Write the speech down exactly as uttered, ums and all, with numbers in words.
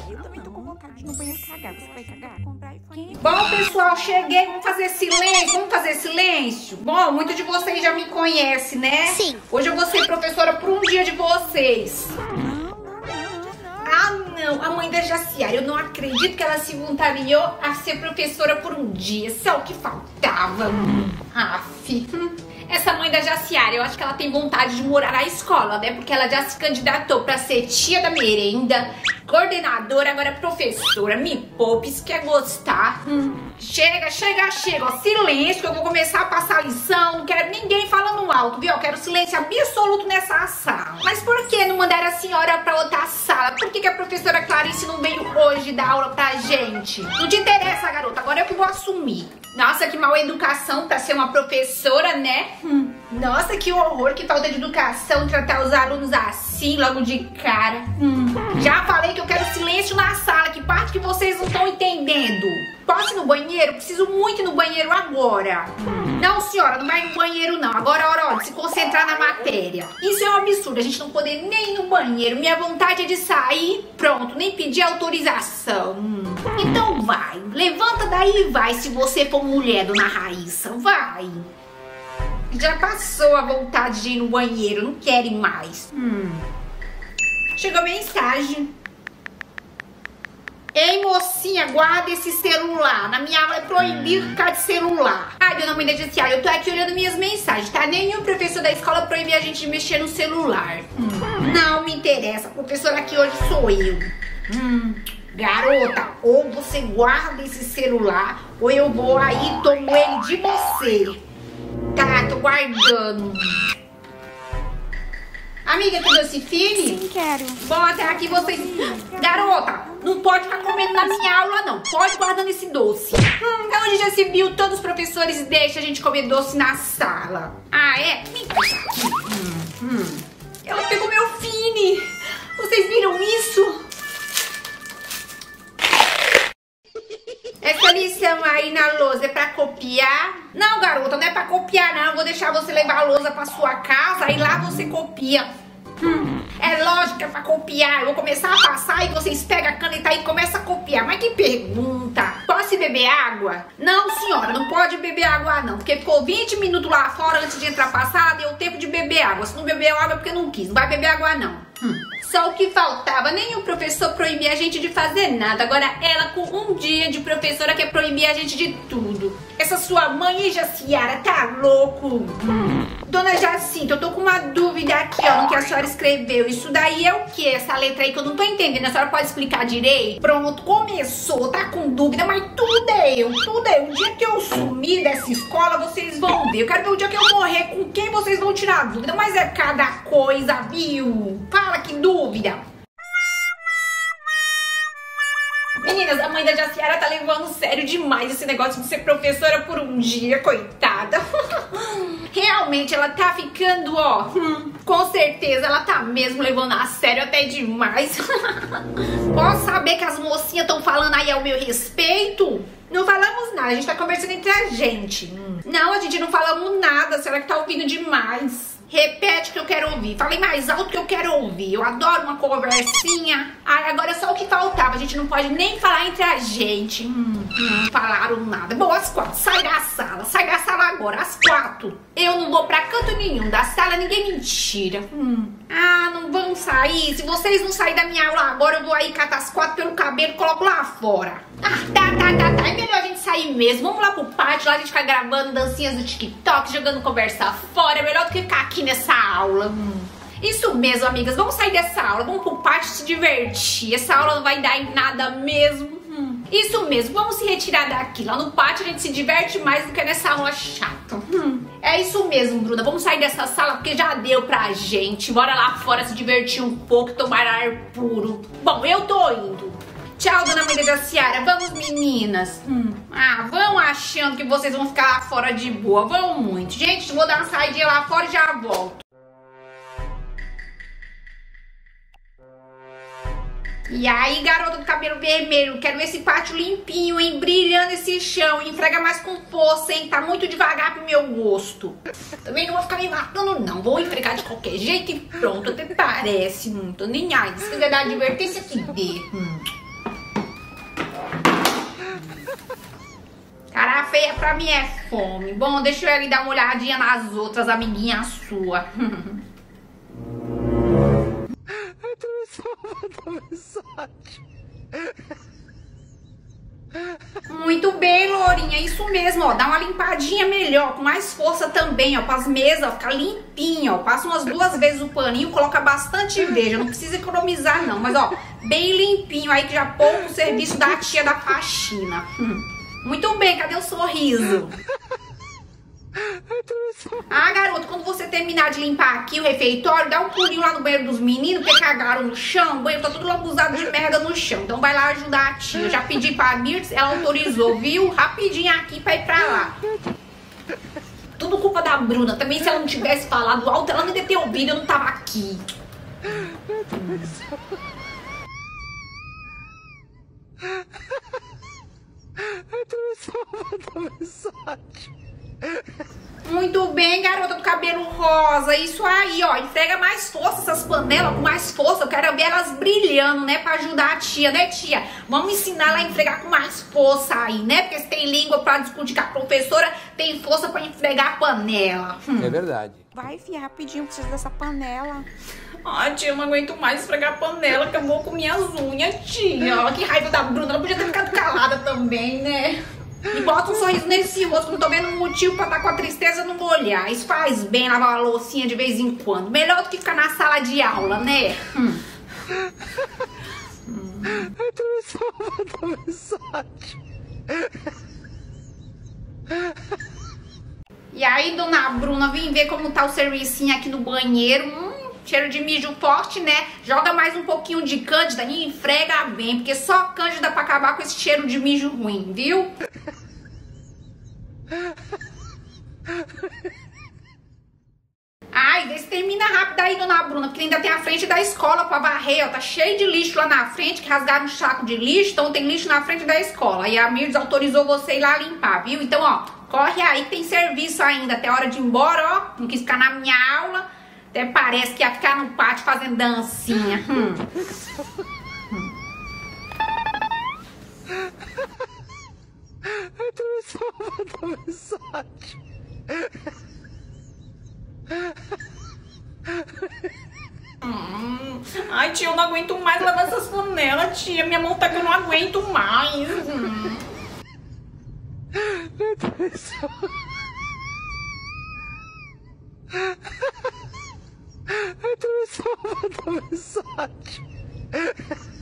Eu também tô com vontade de ir no banheiro cagar. Você vai cagar? Bom, pessoal, cheguei. Vamos fazer silêncio. Vamos fazer silêncio? Bom, muitos de vocês já me conhecem, né? Sim. Hoje eu vou ser professora por um dia de vocês. Ah, não. A mãe da Jaciara, eu não acredito que ela se voluntariou a ser professora por um dia. Só o que faltava. Aff. Essa mãe da Jaciara, eu acho que ela tem vontade de morar na escola, né? Porque ela já se candidatou pra ser tia da merenda, coordenadora, agora professora. Me poupe, se quer gostar. Hum. Chega, chega, chega. Ó, silêncio, que eu vou começar a passar a lição. Não quero ninguém falando alto, viu? Eu quero silêncio absoluto nessa sala. Mas por que não mandaram a senhora pra outra sala? Por que, que a professora Clarice não veio hoje dar aula pra gente? Não te interessa, garota. Agora eu que vou assumir. Nossa, que mal educação pra ser uma professora, né? Hum. Nossa, que horror, que falta de educação tratar os alunos assim, logo de cara. Hum. Já falei que eu quero silêncio na sala, que parte que vocês não estão entendendo. Posso ir no banheiro? Preciso muito ir no banheiro agora. Hum. Não, senhora, não vai no banheiro não. Agora é hora de se concentrar na matéria. Isso é um absurdo, a gente não poder nem ir no banheiro. Minha vontade é de sair, pronto, nem pedir autorização. Hum. Então vai, levanta daí e vai, se você for mulher, dona Raíssa, vai. Já passou a vontade de ir no banheiro, não querem mais. Hum. Chegou mensagem. Ei, mocinha, guarda esse celular. Na minha aula é proibido ficar de celular. Ai, dona mãe da Jaciara, eu tô aqui olhando minhas mensagens, tá? Nenhum professor da escola proibia a gente de mexer no celular. Hum. Não me interessa, a professora aqui hoje sou eu. Hum. Garota, ou você guarda esse celular, ou eu vou aí e tomo ele de você. Tá, tô guardando. Amiga, quer doce firme? Sim, quero. Bom, até aqui vocês... Garota, não pode ficar comendo na minha aula, não. Pode guardando esse doce. Hum, onde já se viu, todos os professores deixam a gente comer doce na sala. Ah, é? Me dá aqui. Hum, hum. Ela pegou meu fine. Vocês viram isso? Essa lição aí na lousa é pra copiar? Não, garota, não é pra copiar, não. Eu vou deixar você levar a lousa pra sua casa e lá você copia. Hum, é lógico que é pra copiar. Eu vou começar a passar e vocês pegam a caneta e começam a copiar. Mas que pergunta. Posso beber água? Não, senhora, não pode beber água, não. Porque ficou vinte minutos lá fora antes de entrar pra sala, deu tempo de beber água. Se não bebeu água é porque não quis. Não vai beber água, não. Hum. Só o que faltava, nem o professor proibia a gente de fazer nada. Agora ela com um dia de professora quer proibir a gente de tudo. Essa sua mãe, Jaciara, tá louco? Hum. Dona Jacinta, eu tô com uma dúvida aqui, ó, no que a senhora escreveu. Isso daí é o que? Essa letra aí que eu não tô entendendo. A senhora pode explicar direito? Pronto, começou, tá com dúvida, mas tudo é eu, tudo é eu. O dia que eu sumir dessa escola, vocês vão ver. Eu quero ver o dia que eu morrer, com quem vocês vão tirar a dúvida. Mas é cada coisa, viu? Fala que dúvida. Meninas, a mãe da Jaciara tá levando sério demais esse negócio de ser professora por um dia, coitada. Realmente, ela tá ficando, ó, hum, com certeza ela tá mesmo levando a sério até demais. Posso saber que as mocinhas estão falando aí ao meu respeito? Não falamos nada, a gente tá conversando entre a gente. Hum. Não, a gente não falamos nada, será que tá ouvindo demais? Repete que eu quero ouvir. Falei mais alto que eu quero ouvir. Eu adoro uma conversinha. Ai, agora é só o que faltava. A gente não pode nem falar entre a gente. Hum, não falaram nada. Bom, às quatro. Sai da sala. Sai da sala agora. Às quatro. Eu não vou pra canto nenhum. Da sala ninguém me tira. Hum. Ah, não vão sair. Se vocês não saírem da minha aula agora, eu vou aí catar as quatro pelo cabelo e coloco lá fora. Ah, tá, tá, tá, tá. É melhor a gente sair mesmo. Vamos lá pro pátio. Lá a gente fica gravando dancinhas do TikTok, jogando conversa fora. É melhor do que ficar aqui nessa aula. Hum. Isso mesmo, amigas. Vamos sair dessa aula. Vamos pro pátio se divertir. Essa aula não vai dar em nada mesmo. Hum. Isso mesmo. Vamos se retirar daqui. Lá no pátio a gente se diverte mais do que nessa aula chata. Hum. É isso mesmo, Bruna. Vamos sair dessa sala porque já deu pra gente. Bora lá fora se divertir um pouco, tomar ar puro. Bom, eu tô indo. Tchau, dona mãe da Jaciara. Vamos, meninas. Hum. Ah, vão achando que vocês vão ficar lá fora de boa. Vão muito. Gente, vou dar uma saidinha lá fora e já volto. E aí, garota do cabelo vermelho, quero esse pátio limpinho, hein? Brilhando esse chão. Enfrega mais com força, hein? Tá muito devagar pro meu gosto. Também não vou ficar me matando, não. Vou enfregar de qualquer jeito e pronto. Até parece. Não tô nem aí. Se quiser dar advertência, que dê. Hum. Cara feia pra mim é fome. Bom, deixa eu ali dar uma olhadinha nas outras amiguinhas suas. Muito bem, Lourinha, isso mesmo, ó, dá uma limpadinha melhor, com mais força também, ó, para as mesas, ó, ficar limpinho, ó, passa umas duas vezes o paninho, coloca bastante veja, não precisa economizar não, mas ó, bem limpinho aí que já poupa o serviço da tia da faxina. Hum. Muito bem, cadê o sorriso? Ah, garoto, quando você terminar de limpar aqui o refeitório, dá um pulinho lá no banheiro dos meninos, porque cagaram no chão, o banheiro tá tudo lambuzado de merda no chão. Então vai lá ajudar a tia. Eu já pedi pra Mirtz, ela autorizou, viu? Rapidinho aqui pra ir pra lá. Tudo culpa da Bruna. Também se ela não tivesse falado alto, ela não ia ter ouvido, eu não tava aqui. Muito bem, garota do cabelo rosa. Isso aí, ó. Entrega mais força essas panelas, com mais força. Eu quero ver elas brilhando, né? Pra ajudar a tia, né, tia? Vamos ensinar ela a entregar com mais força aí, né? Porque se tem língua pra discutir com a professora, tem força pra entregar a panela. Hum. É verdade. Vai, filha, rapidinho, preciso dessa panela. Ai, tia, eu não aguento mais esfregar a panela, acabou com minhas unhas, tia. Olha que raiva da Bruna, ela podia ter ficado calada também, né? E bota um sorriso nesse rosto, não tô vendo motivo pra estar com a tristeza no olhar. Isso faz bem, lavar uma loucinha de vez em quando. Melhor do que ficar na sala de aula, né? Hum. hum. E aí, dona Bruna, vem ver como tá o servicinho aqui no banheiro. Hum, cheiro de mijo forte, né? Joga mais um pouquinho de cândida e enfrega bem, porque só cândida pra acabar com esse cheiro de mijo ruim, viu? Ai, vê se termina rápido aí, dona Bruna, porque ainda tem a frente da escola pra varrer, ó. Tá cheio de lixo lá na frente, que rasgaram um saco de lixo, então tem lixo na frente da escola. E a Mirtz autorizou você ir lá limpar, viu? Então, ó, corre aí que tem serviço ainda, até a hora de ir embora, ó. Não quis ficar na minha aula. Até parece que ia ficar no pátio fazendo dancinha. Hum. Hum. Ai, tia, eu não aguento mais lavar essas panelas, tia. Minha mão tá que eu não aguento mais. Hum. I do so much.